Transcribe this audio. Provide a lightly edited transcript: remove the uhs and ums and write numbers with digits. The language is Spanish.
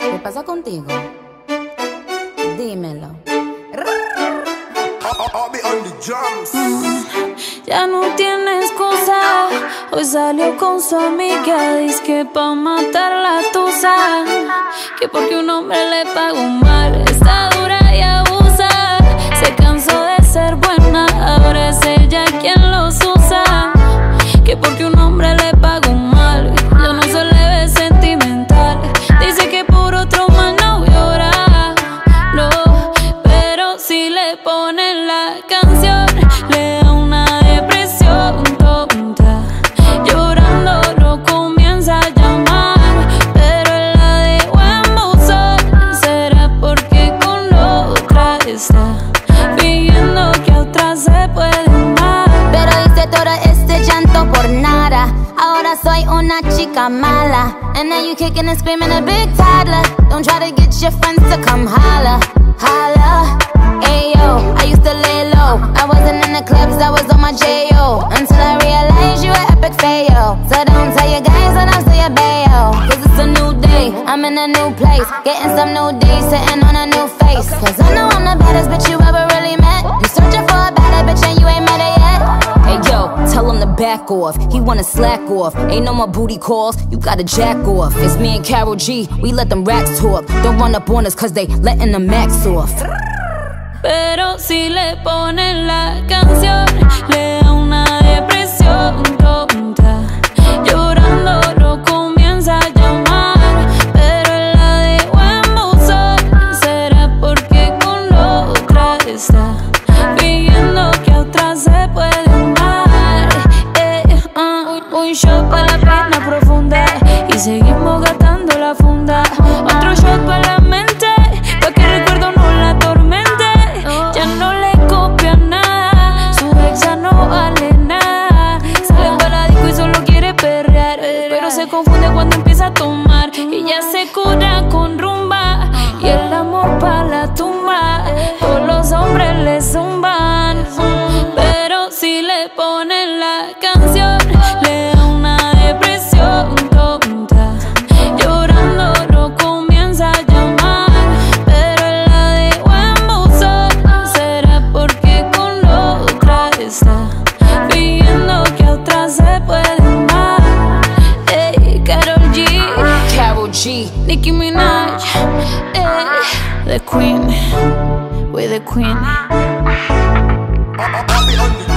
¿Qué pasa contigo? Dímelo. Ya no tiene excusa. Hoy salió con su amiga, dizque pa' matar la tusa. Que porque un hombre le pagó mal, está dura y abusa. Se cansó de ser buena, ahora es ella quien los usa. Que porque un hombre le pagó mal, yo no se le ve sentimental. Dice que por otro más no llora, no. Pero si le ponen la canción, le da una depresión tonta. Llorando lo comienza a llamar, pero él la dejó en buzón. Será porque con otra está fingiendo que a otra se puede amar. Pero hice todo este llanto por nada. Ahora soy una chica mala. And now you kicking and screaming a big toddler. Don't try to get your friends to come holla, holla. Ayo, I used to lay low. I wasn't in the clubs, I was on my J.O. Until I realized you were epic fail. So don't tell your guys when I'm still your bayo. Cause it's a new day, I'm in a new place. Getting some new days, sitting on a new face. Cause I know I'm the baddest bitch you ever really met. You searching for a better bitch and you ain't met her yet. Hey yo, tell him to back off. He wanna slack off. Ain't no more booty calls, you gotta jack off. It's me and Karol G, we let them racks talk. Don't run up on us cause they letting the max off. Pero si le ponen la canción, le da una depresión tonta. Llorando lo comienza a llamar, pero él la dejó en buzón. Será porque con otra está fingiendo que a otra se puede amar. Un shot para la pena profunda y seguimos gastando la funda. Otro shot para la mente, pa' que el recuerdo no la atormente. Ya no le copia nada, su ex ya no vale nada. Sale para disco y solo quiere perrear, pero se confunde cuando empieza a tomar. Y ya se cura con rumba y el amor pa' la tumba. Todos los hombres le zumban, pero si le ponen la canción, le da una depresión tonta. Llorando lo comienza a llamar, pero él la dejó en buzón. Será porque con otra está fingiendo que a otra se puede amar. Hey, Karol G, Nicki Minaj, the queen, we're the queen.